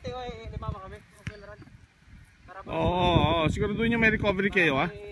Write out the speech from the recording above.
ate, limama kami. Okay na rin. Oo, siguraduhin nyo may recovery kayo ha.